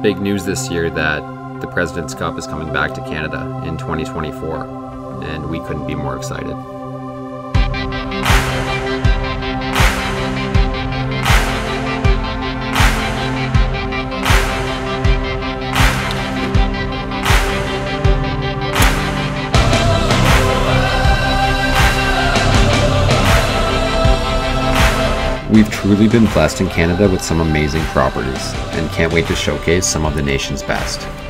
big news this year that the President's Cup is coming back to Canada in 2024, and we couldn't be more excited. We've truly been blessed in Canada with some amazing properties, and can't wait to showcase some of the nation's best.